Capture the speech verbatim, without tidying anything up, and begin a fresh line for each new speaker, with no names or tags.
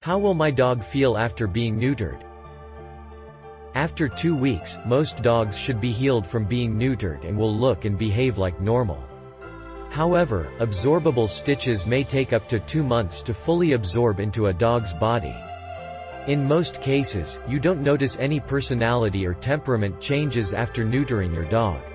How will my dog feel after being neutered? After two weeks, most dogs should be healed from being neutered and will look and behave like normal. However, absorbable stitches may take up to two months to fully absorb into a dog's body. In most cases, you don't notice any personality or temperament changes after neutering your dog.